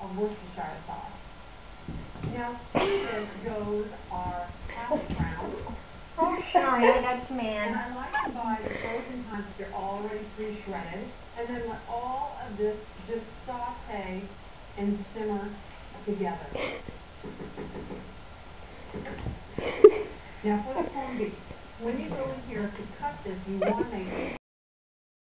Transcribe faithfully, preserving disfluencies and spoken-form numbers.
of Worcestershire sauce. Now, to this goes our hash browns. Oh, sorry, I got some And man. I like to buy the frozen kinds that are already pre-shredded, and then let all of this just saute and simmer together. Now for the corned beef, when you go in here to cut this, you want to make